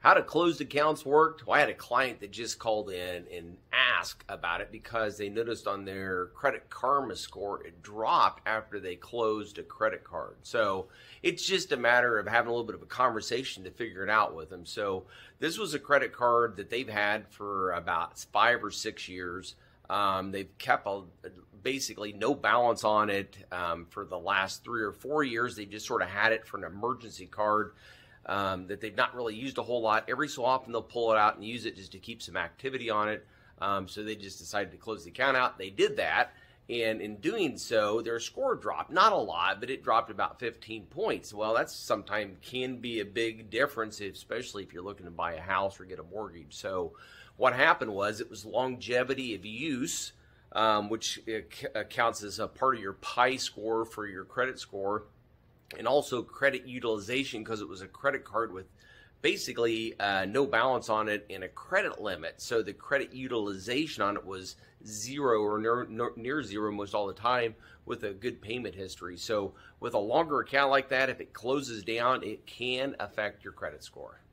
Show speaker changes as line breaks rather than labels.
How to closed accounts worked? Well, I had a client that just called in and asked about it because they noticed on their Credit Karma score it dropped after they closed a credit card. So it's just a matter of having a little bit of a conversation to figure it out with them. So this was a credit card that they've had for about 5 or 6 years. They've kept basically no balance on it for the last 3 or 4 years. They've just sort of had it for an emergency card. That they've not really used a whole lot. Every so often they'll pull it out and use it just to keep some activity on it. So they just decided to close the account out. They did that, and in doing so, their score dropped. Not a lot, but it dropped about 15 points. Well, that's sometimes can be a big difference, especially if you're looking to buy a house or get a mortgage. So what happened was it was longevity of use, which counts as a part of your PI score for your credit score. And also credit utilization, because it was a credit card with basically no balance on it and a credit limit. So the credit utilization on it was 0 or near 0 most all the time with a good payment history. So with a longer account like that, if it closes down, it can affect your credit score.